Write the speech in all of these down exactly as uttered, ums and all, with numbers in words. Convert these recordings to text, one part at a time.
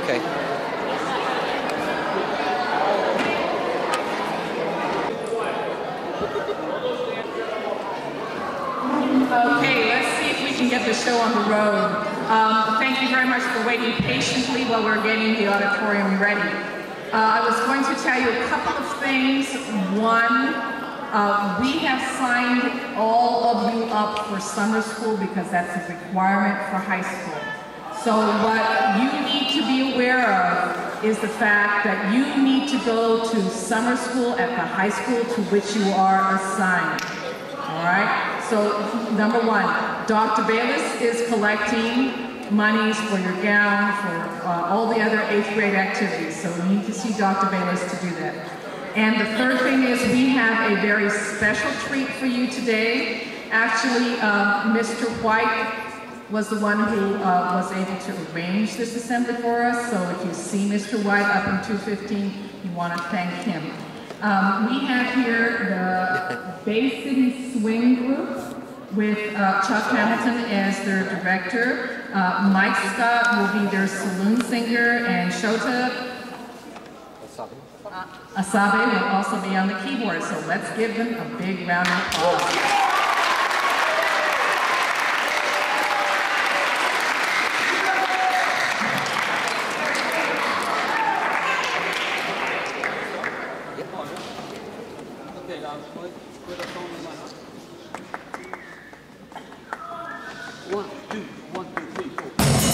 Okay. Okay, let's see if we can get the show on the road. Um, thank you very much for waiting patiently while we're getting the auditorium ready. Uh, I was going to tell you a couple of things. One, uh, we have signed all of you up for summer school because that's a requirement for high school. So what you need to be aware of is the fact that you need to go to summer school at the high school to which you are assigned. All right? So number one, Doctor Bayless is collecting monies for your gown, for uh, all the other eighth grade activities. So we need to see Doctor Bayless to do that. And the third thing is we have a very special treat for you today. Actually, uh, Mister White was the one who uh, was able to arrange this assembly for us. So if you see Mister White up in two fifteen, you want to thank him. Um, we have here the Bay City Swing Group with uh, Chuck Hamilton as their director. Uh, Mike Scott will be their saloon singer, and Shota uh, Asabe will also be on the keyboard. So let's give them a big round of applause. One, two, one, two, three, four.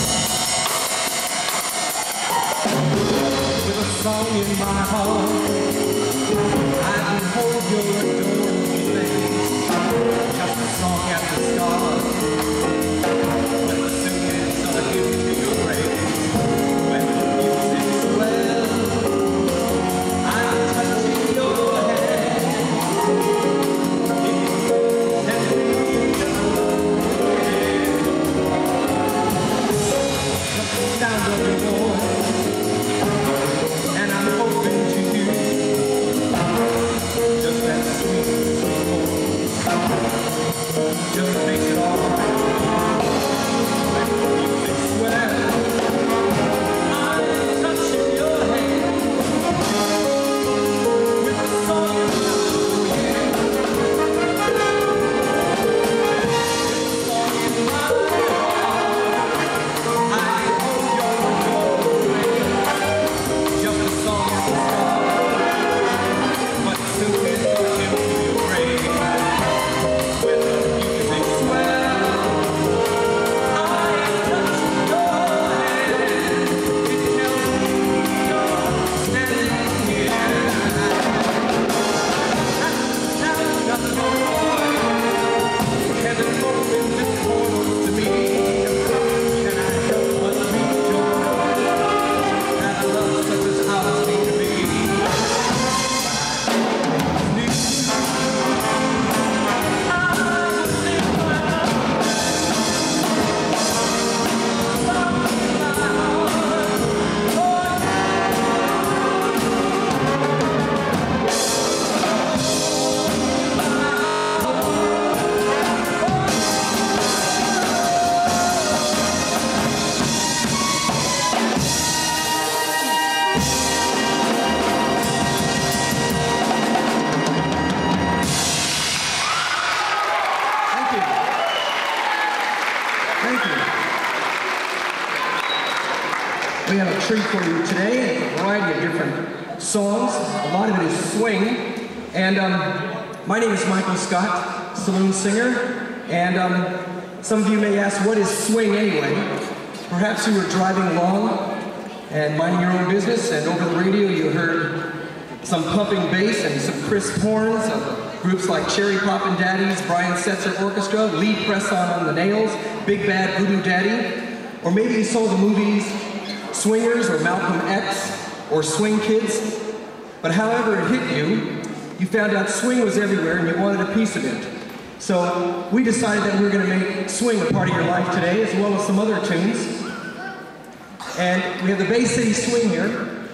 With a song in my heart, I behold your adorable face. Just a song at the start. When the singers are giving to your praise. When the music's well, I'm touching your hand. Sound of your voice, and I'm hoping to hear just that sweet, sweet voice. Just makes it all right. When the music's swell, I'm touching your hand with a song in my heart. With a song in my heart. We have a treat for you today, a variety of different songs. A lot of it is swing. And um, my name is Michael Scott, saloon singer. And um, some of you may ask, what is swing anyway? Perhaps you were driving along and minding your own business, and over the radio you heard some pumping bass and some crisp horns of groups like Cherry Poppin' Daddies, Brian Setzer Orchestra, Lee Press On on the Nails, Big Bad Voodoo Daddy. Or maybe you saw the movies Swingers or Malcolm X or Swing Kids. But however it hit you, you found out swing was everywhere and you wanted a piece of it. So we decided that we were going to make swing a part of your life today, as well as some other tunes. And we have the Bay City Swing here.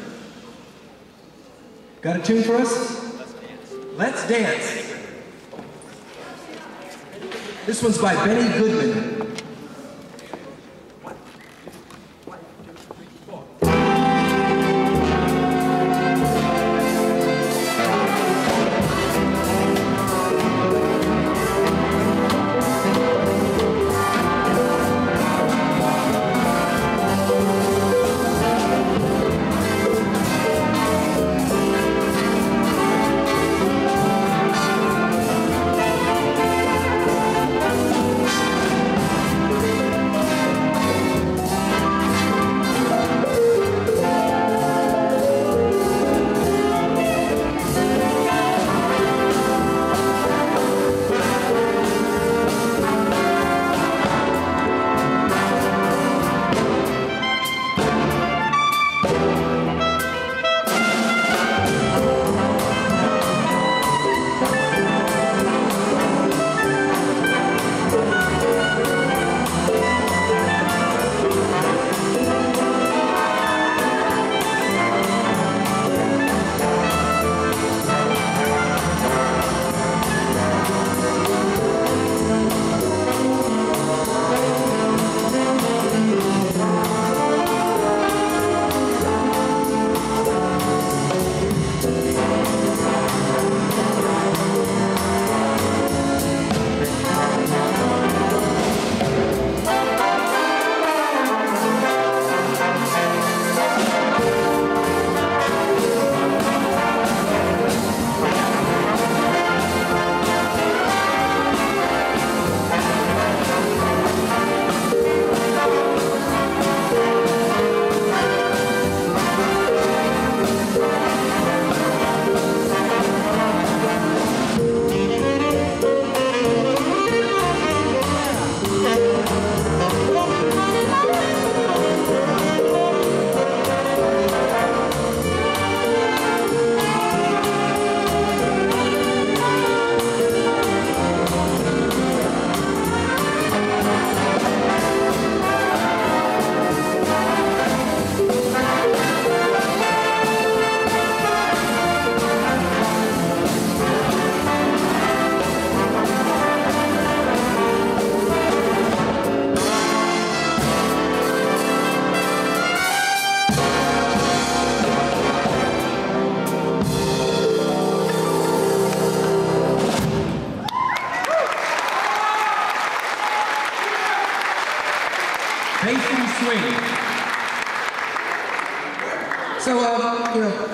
Got a tune for us? Let's dance. Let's dance. This one's by Benny Goodman. One, two, three, four.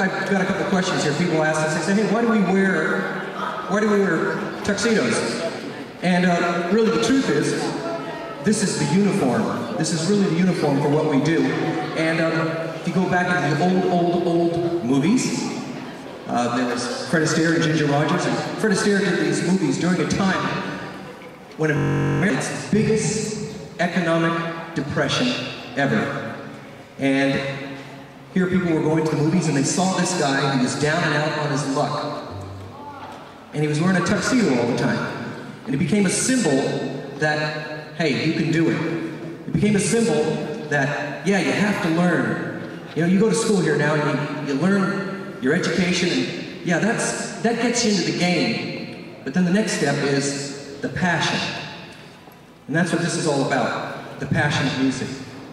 I've got a couple questions here. People ask us, they say, hey, why do we wear, why do we wear tuxedos? And uh, really the truth is, this is the uniform. This is really the uniform for what we do. And um, if you go back into the old, old, old movies, uh, there was Fred Astaire and Ginger Rogers, and Fred Astaire did these movies during a time when America's biggest economic depression ever. And here people were going to the movies and they saw this guy who was down and out on his luck. And he was wearing a tuxedo all the time. And it became a symbol that, hey, you can do it. It became a symbol that, yeah, you have to learn. You know, you go to school here now and you, you learn your education, and yeah, that's, that gets you into the game. But then the next step is the passion. And that's what this is all about, the passion of music.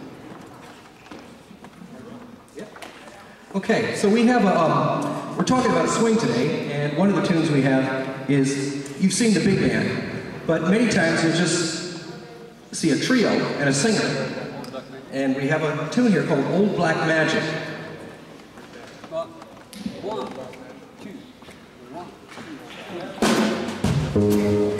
Okay, so we have a, um, we're talking about swing today, and one of the tunes we have is, you've seen the big band, but many times you'll just see a trio and a singer. And we have a tune here called Old Black Magic. One, two, one, two.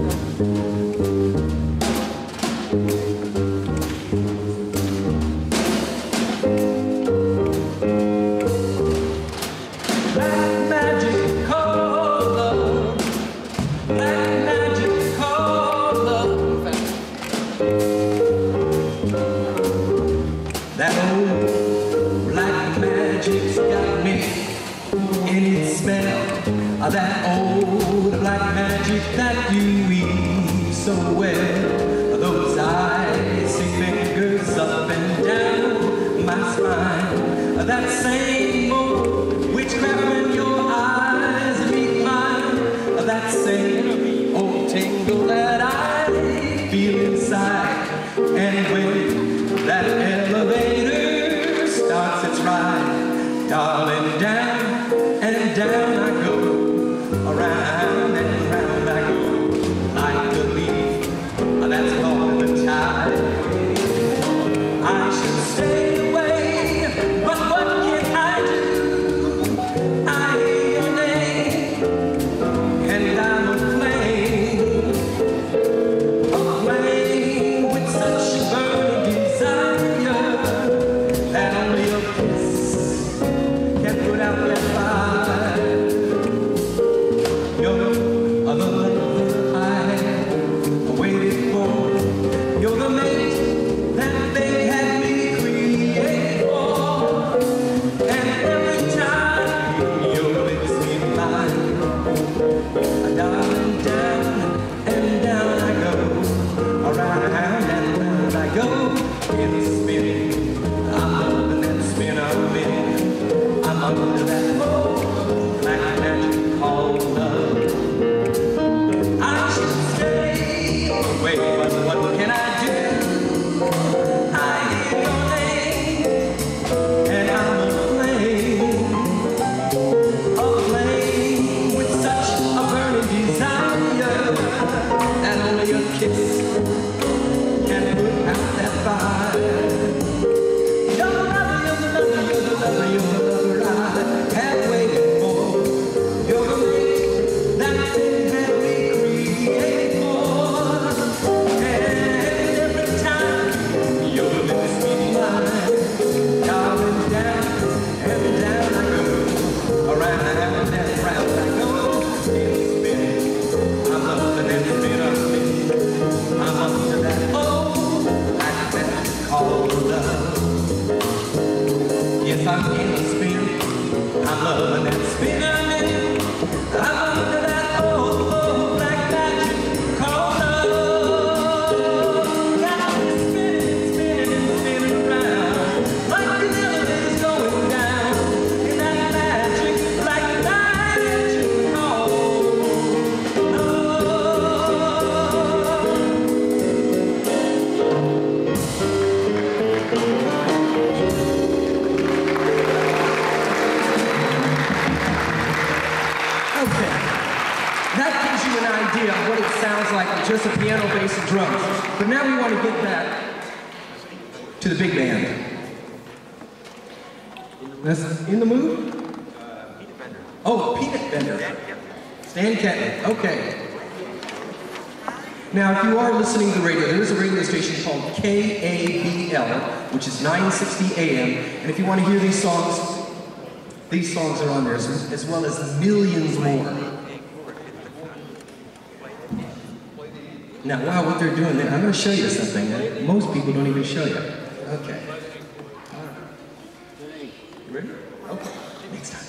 That old black magic that you weave so well. Those icy fingers up and down my spine. That same old witchcraft when your eyes meet mine. That same old tingle that I feel inside. And when that elevator starts its ride, darling, down and down I go. Around and round I go, like a leaf that's caught in the tide. I should stay away, but what can I do? I hear your name, and I'm aflame, aflame with such a burning desire that only a kiss can put out that fire. You're the love I have waited for. You're the mate that they had me create for. And every time you makes me mine, darling, down and down I go, around and round I go, in spinning. I'm loving that spin of me. I'm under that old black magic called love. Wait, but what can I do? I hear your name, and I'm aflame, aflame with such a burning desire that only a kiss can put out that fire. You're the lover, you're the lover, you're the lover, you're the lover I have waited for. You're the mate that they had me create for. Yes, I'm in a spin. I'm loving that spin I'm in. I'm under that old, old black magic called love. Got me spinning, spinning, and spinning around like the elevator's going down in that magic, like magic called love. Okay, that gives you an idea of what it sounds like with just a piano, bass, and drums. But now we want to get that to the big band. That's in the mood? Oh, Peanut Bender. Stan Kenton, okay. Now, if you are listening to the radio, there is a radio station called K A B L, which is nine sixty A M, and if you want to hear these songs, these songs are on there, as, as well as millions more. Now, wow, what they're doing there, I'm going to show you something that most people don't even show you. Okay. You ready? Okay. Next time.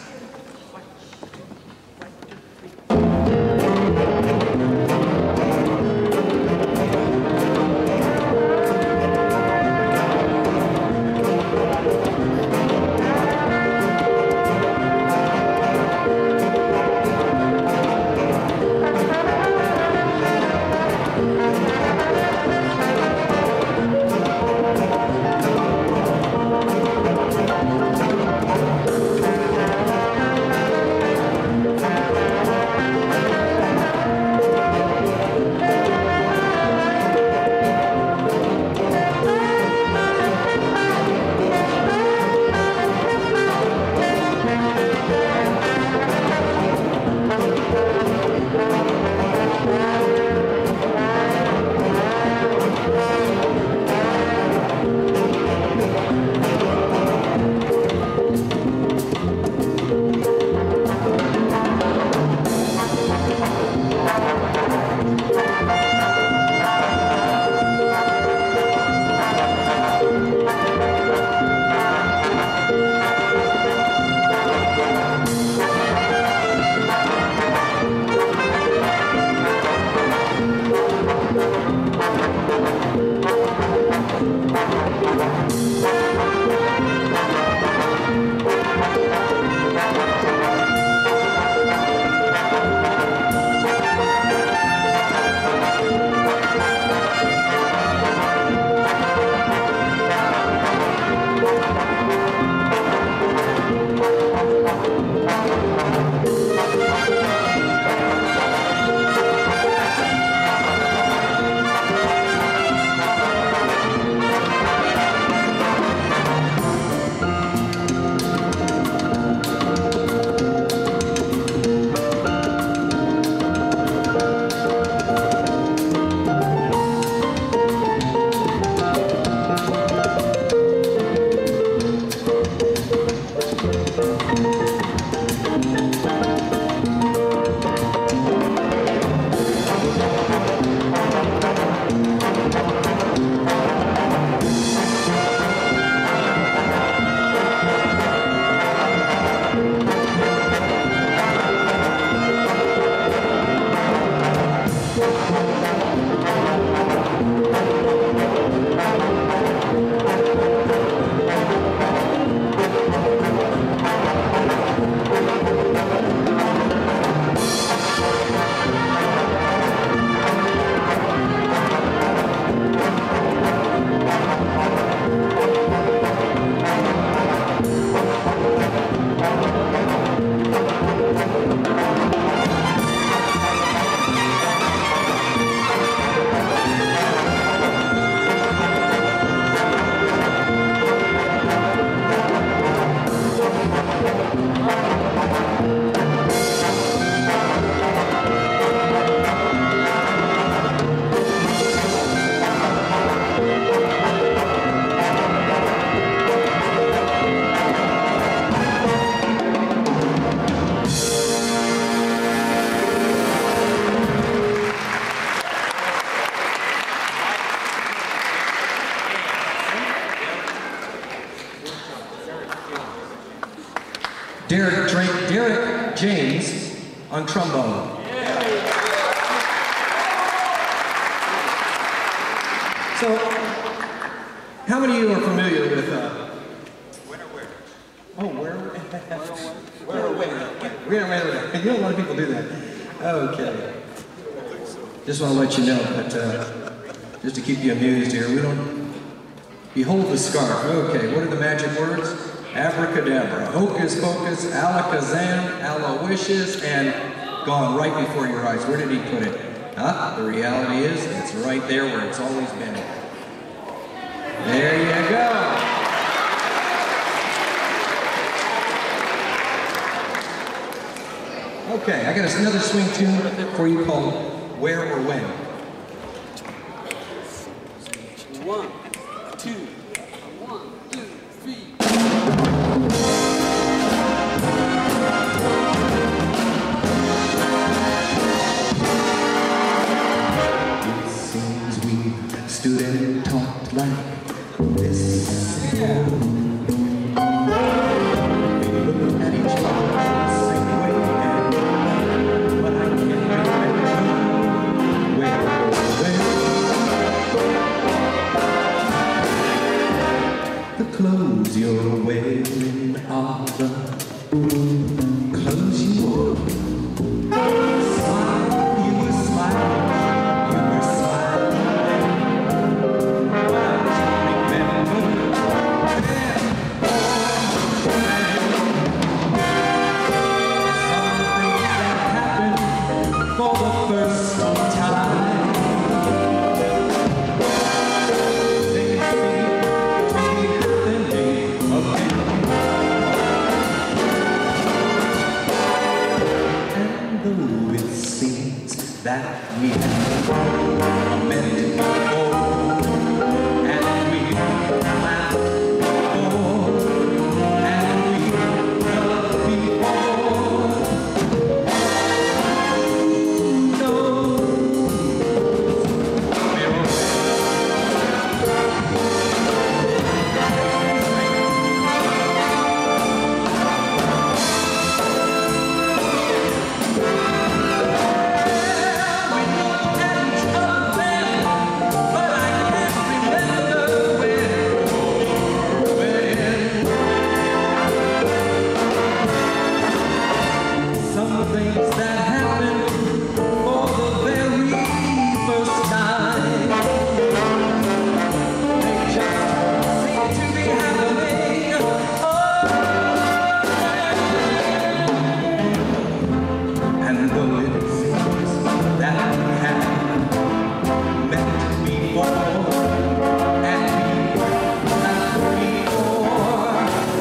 Derek, Drake, Derek James on trombone. So, how many of you are familiar with uh, Winter Where? Oh, where? Where? Where? Where? You know, a lot of people do that. Okay. Just want to let you know, but uh, just to keep you amused here, we don't behold the scarf. Okay, what are the magic words? Abracadabra, hocus pocus, alakazam, aloysius, and gone right before your eyes. Where did he put it? Huh? The reality is, it's right there where it's always been. There you go. Okay, I got another swing tune for you called Where or When. One, two, one, two, three. It seems we stood and talked like this. Yeah. We looked at each other the same way, and, but I can't remember where or when. The clothes you're wearing are the clothes you wore. Smile, you were smiling, you were smiling then. But I can't remember when or when. Some things that happened for the first time. They seem to be happening again. And though it seems that we have met before, and we laughed before, and we loved before, who knows where or some things that happened for the very first time. They just seem to be happening. Oh, and though it seems that we have met before, and we laughed before,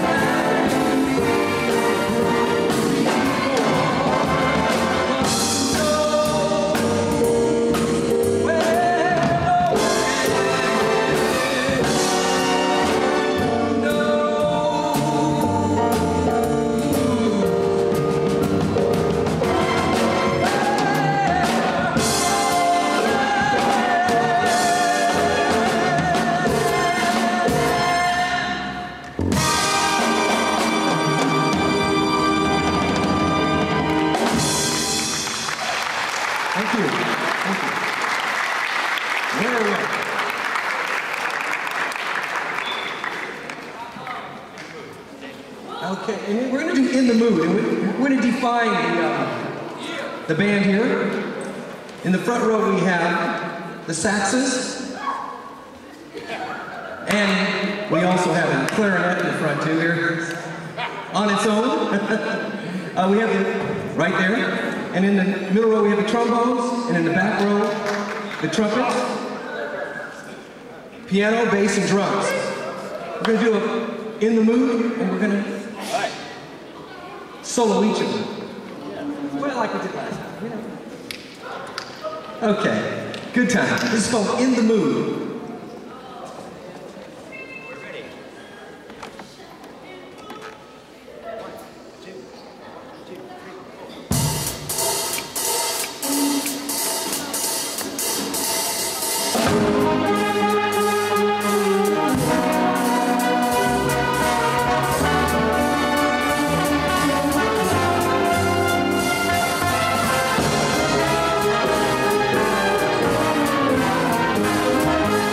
Thank you. Thank you. Where are we? Okay, and we're going to do In the Mood, and we're going to define the, uh, the band here. In the front row we have the saxes, and we also have a clarinet in the front too here, on its own. uh, we have it right there. And in the middle row we have the trombones, and in the back row, the trumpets, piano, bass, and drums. We're going to do a In the Mood, and we're going to solo each of them. Well, like we did last time. Okay, good time. This is called In the Mood. Thank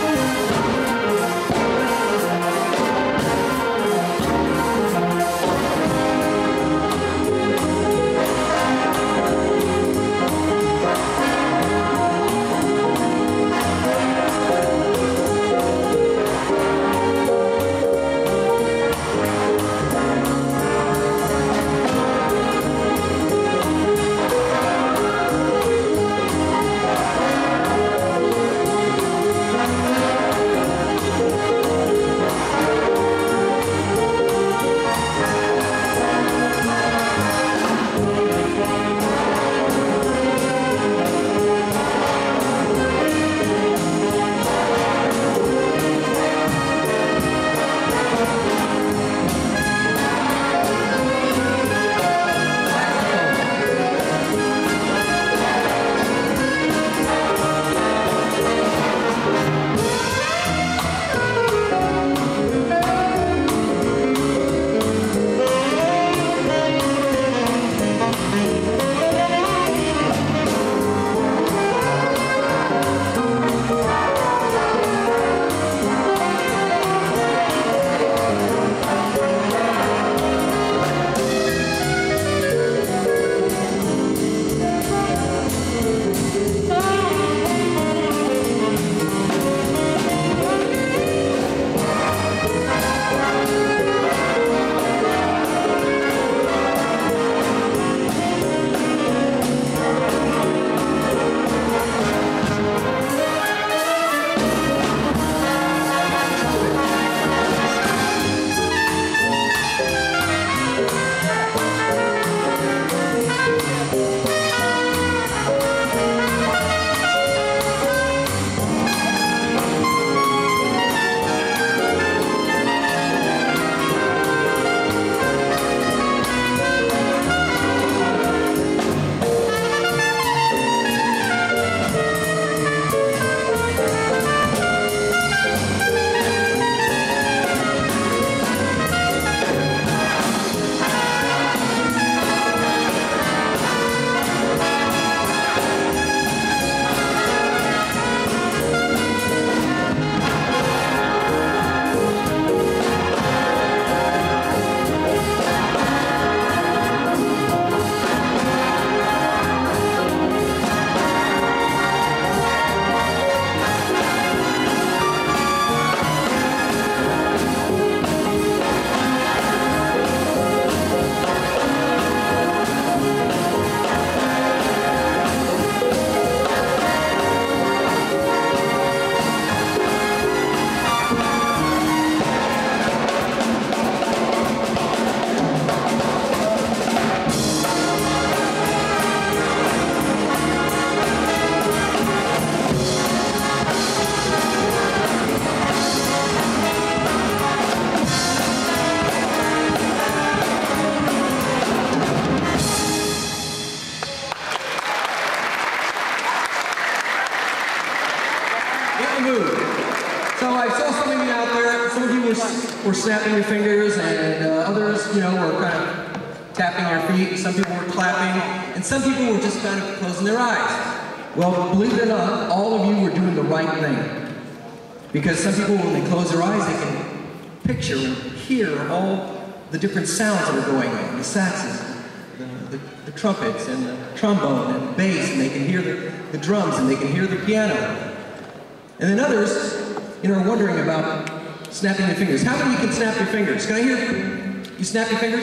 were snapping your fingers, and uh, others, you know, were kind of tapping their feet. Some people were clapping, and some people were just kind of closing their eyes. Well, believe it or not, all of you were doing the right thing. Because some people, when they close their eyes, they can picture and hear all the different sounds that are going on. The saxes, the, the, the trumpets, and the trombone, and bass, and they can hear the, the drums, and they can hear the piano. And then others, you know, are wondering about snapping your fingers. How many of you can snap your fingers? Can I hear you snap your fingers?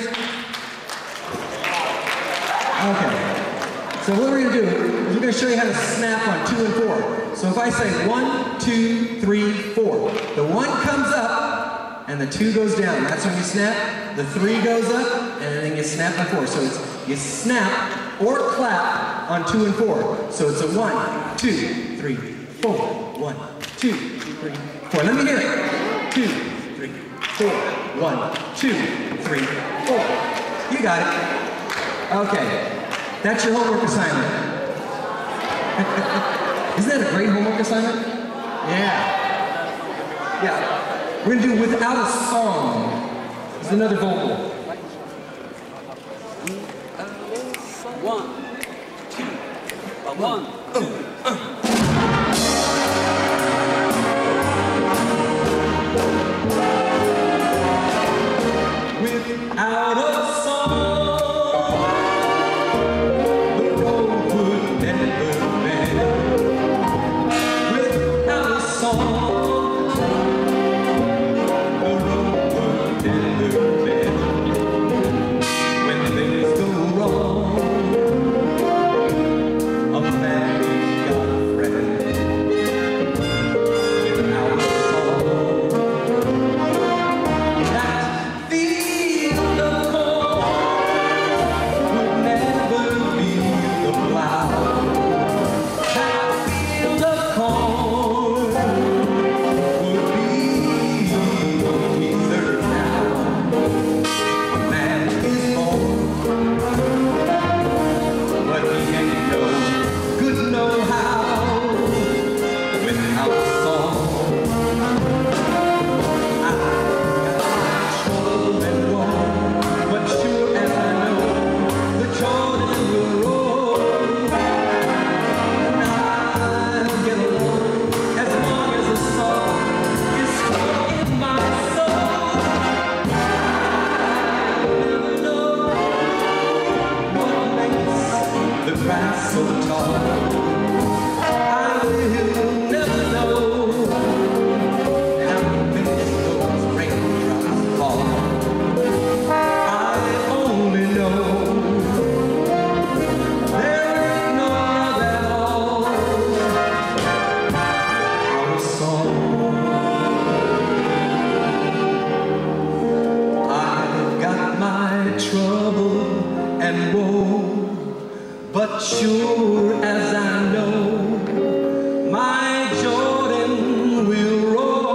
Okay. So what we're going to do is we're going to show you how to snap on two and four. So if I say one, two, three, four, the one comes up and the two goes down. That's when you snap. The three goes up and then you snap on four. So it's you snap or clap on two and four. So it's a one, two, three, four. One, two, three, four. Let me hear it. Two, three, four. One, two, three, four. You got it. Okay. That's your homework assignment. Isn't that a great homework assignment? Yeah. Yeah. We're going to do Without a Song. There's another vocal. One, two, one, two. Without a song. But sure as I know, my Jordan will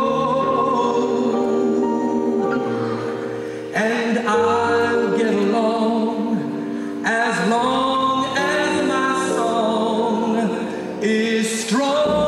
roll, and I'll get along as long as my song is strong.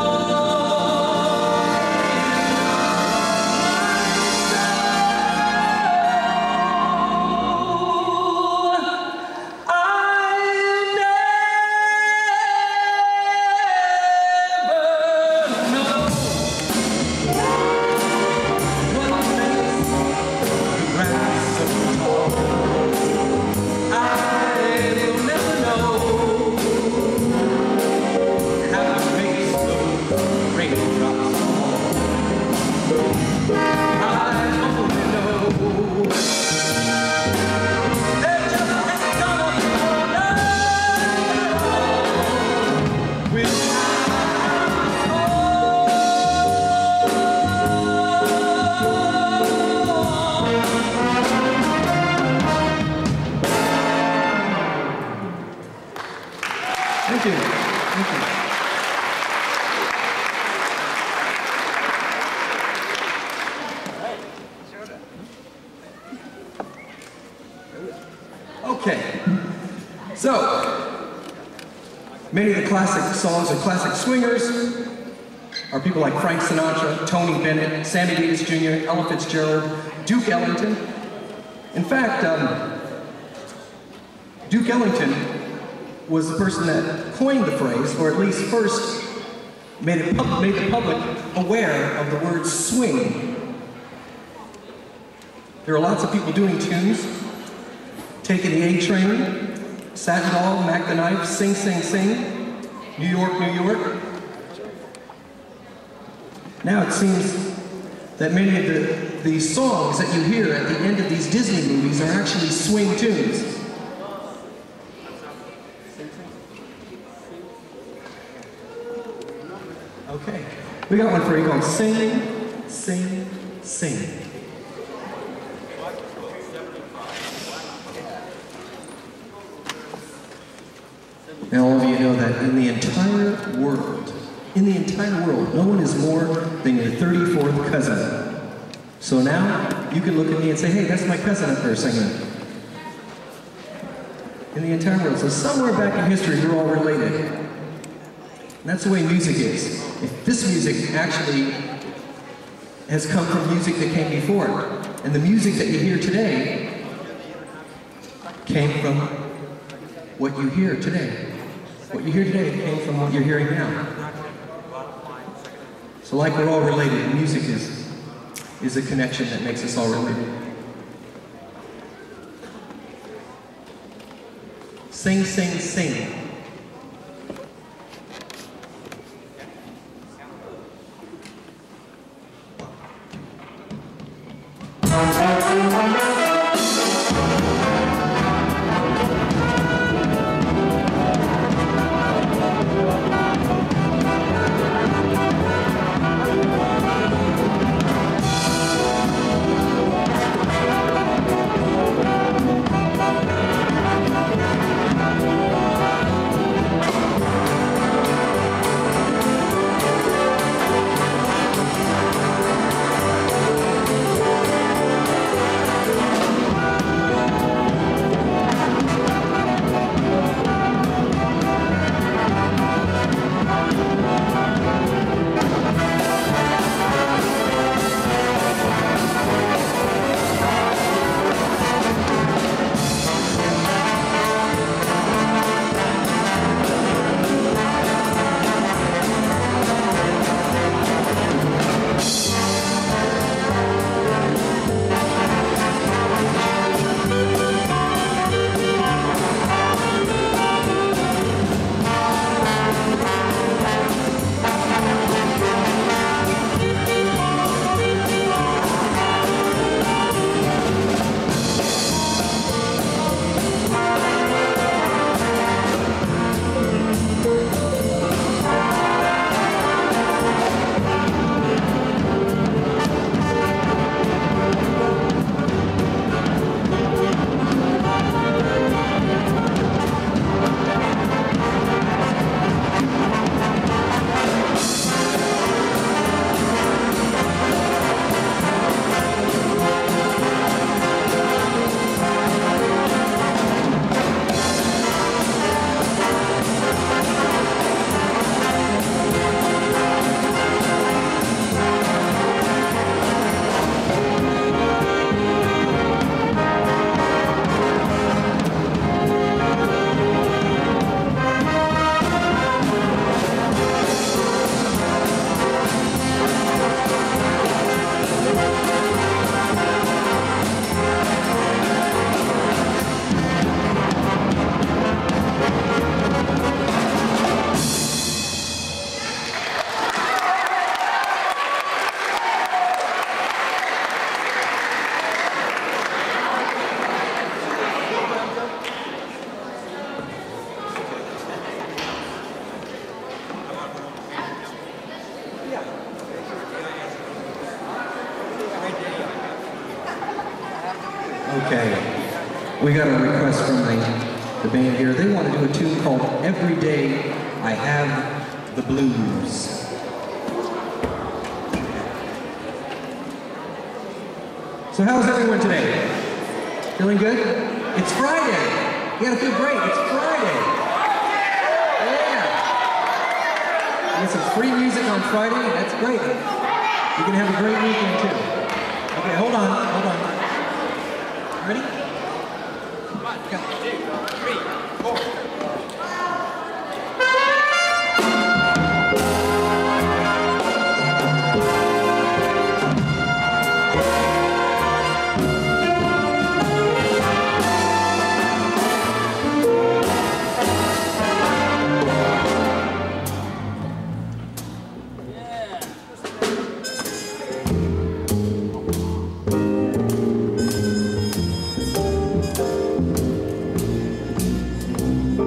Thank you. Thank you. Okay. So, many of the classic songs are classic swingers. are people like Frank Sinatra, Tony Bennett, Sammy Davis Junior, Ella Fitzgerald, Duke Ellington. In fact, um, Duke Ellington was the person that coined the phrase, or at least first made, it pub made the public aware of the word swing. There are lots of people doing tunes, Taking the A Train, Satin Doll, Mac the Knife, Sing Sing Sing, New York, New York. Now it seems that many of the, the songs that you hear at the end of these Disney movies are actually swing tunes. Okay, we got one for you called Sing, Sing, Sing. Now all of you know that in the entire world, in the entire world, no one is more than your thirty-fourth cousin. So now you can look at me and say, hey, that's my cousin up there singing. In the entire world. So somewhere back in history, we're all related. And that's the way music is. If this music actually has come from music that came before it. And the music that you hear today came from what you hear today. What you hear today came from what you're hearing now. So like we're all related, music is, is a connection that makes us all related. Sing, sing, sing. Okay, we got a request from the, the band here. They want to do a tune called Every Day I Have the Blues. So how's everyone today? Feeling good? It's Friday. You gotta feel great, it's Friday. Yeah. get some free music on Friday. That's great. You can have a great weekend too. Okay, hold on, hold on. Ready? One, two, three, four. Thank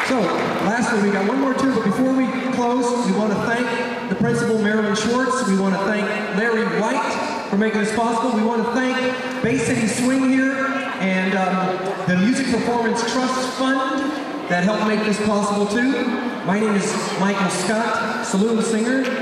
So, lastly, we got one more tune, but before we close, we want to thank the principal, Marilyn Schwartz. We want to thank Larry White for making this possible. We want to thank Bay City Swing here and um, the Music Performance Trust Fund that helped make this possible too. My name is Michael Scott, saloon singer.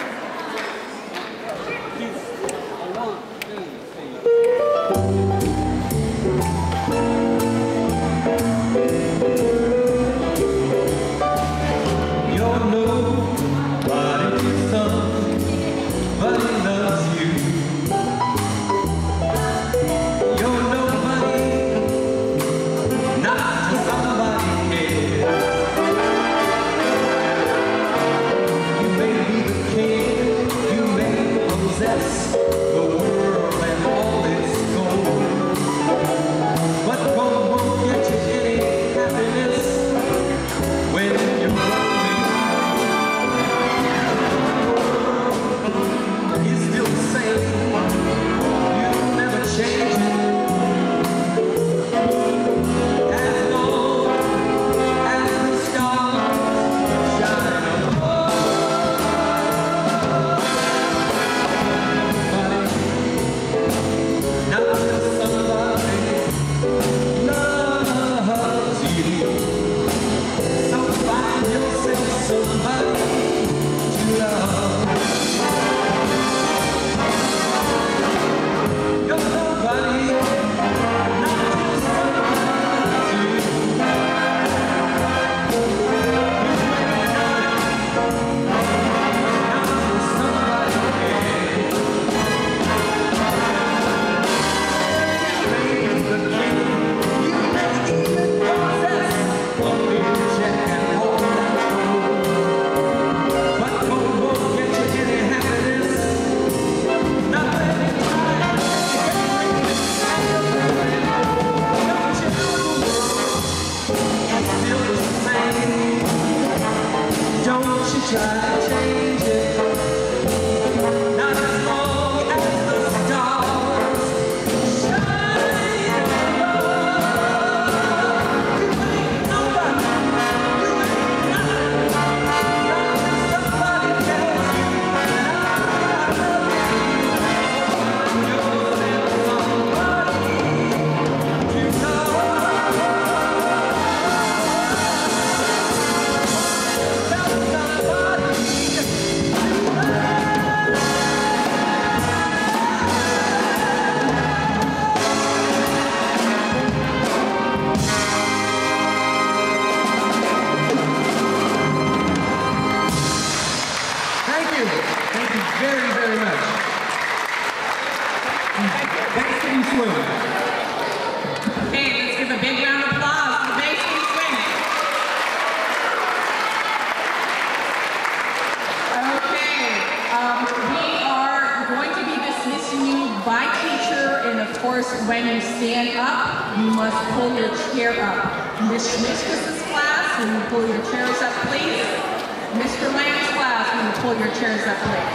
When you stand up, you must pull your chair up. Miss Mistress's class, will you pull your chairs up, please? Mister Lamb's class, will you pull your chairs up, please?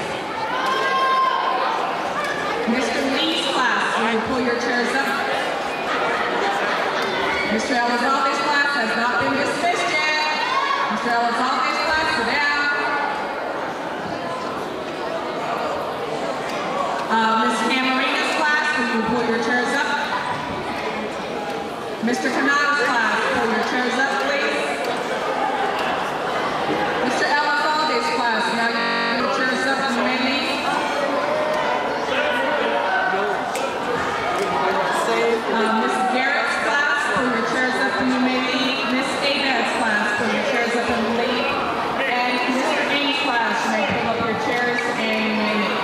Mister Lee's class, will you pull your chairs up? Mister Elizalde's class has not been dismissed yet. Mister Elizalde's class, sit down. Uh, Miss Amarina's class, will you pull your chairs up? Mister Canada's class, pull your chairs up, please. Mister Elizalde's class, now you pull your chairs up and you may leave. Uh, Miss Garrett's class, pull your chairs up and you may leave. Miss Abad's class, pull your chairs up and leave. And Mister Ames' class, you may pull up your chairs and you may leave.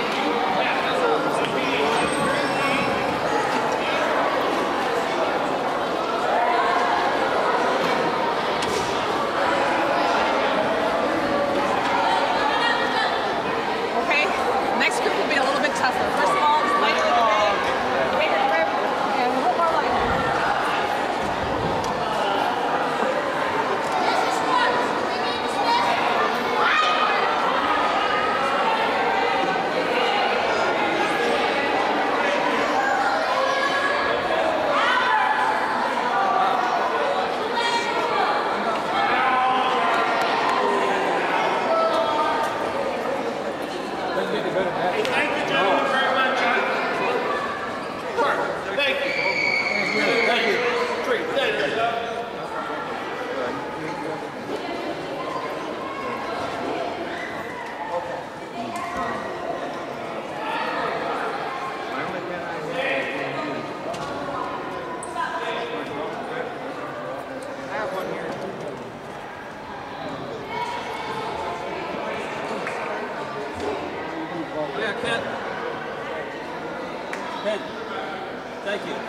Thank you.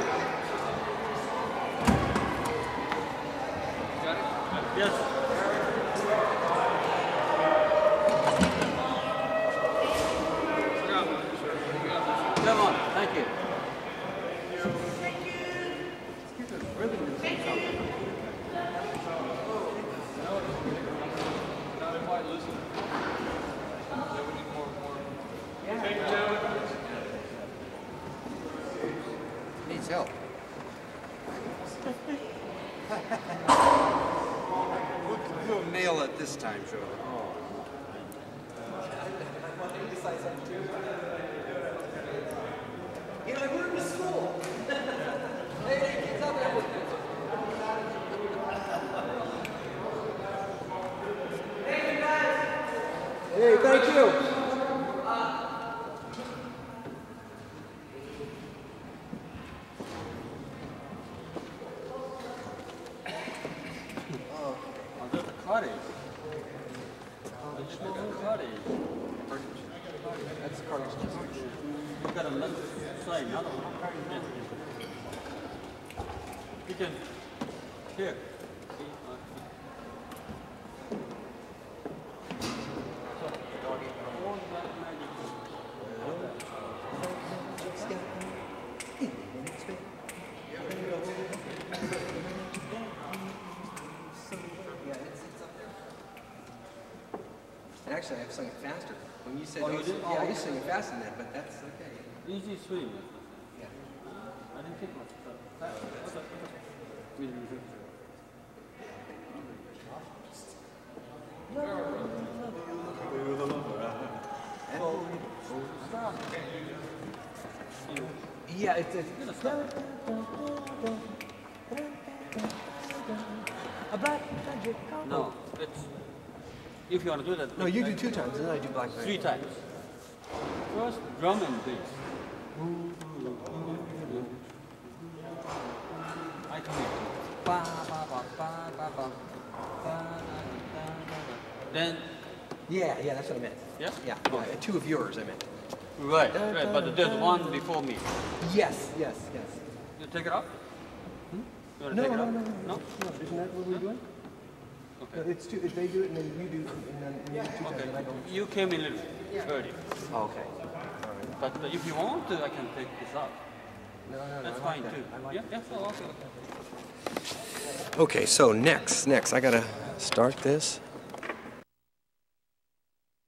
Got it? Yes. Come on. Thank you. Needs help. we'll, we'll nail it this time, Joe. You know, I went to school. Hey, kids out there. Thank you, guys. Hey, thank you. Oh, there's a cottage. Oh, there's a small cottage. That's Carlos. You got a left side, not one. You can, here. And actually, I've sung it faster. When you said, Oh, you don't did? sing- Oh, yeah, I okay. used to sing it faster than that, but that's okay. Easy swing. Yeah. I didn't think much. Uh, okay, okay. Wait a minute. Yeah, it's, it's You're gonna stop. a black magic. No, it's, if you want to do that. No, you do like, two times, and then I do black magic. Three times. First, drum and bass. I come in. Ba, ba, ba, ba, ba, ba. Ba, da, da, da, da. Then, Yeah, yeah, that's what I meant. yeah? Yeah, Okay. yeah, two of yours, I meant. Right, right, but there's one before me. Yes, yes, yes. You take it off? You want to No, take it no, off? no, no, No? no. Isn't that what we're doing? Okay. No, it's two. They do it, and then you do, and then you do two times, Okay. and I don't. You came in a little early. Oh, okay. But uh, if you want to, I can take this out. No, no, no. That's I like fine that. too. I like Yeah, that. yeah, oh, okay, okay. Okay, so next, next, I gotta start this.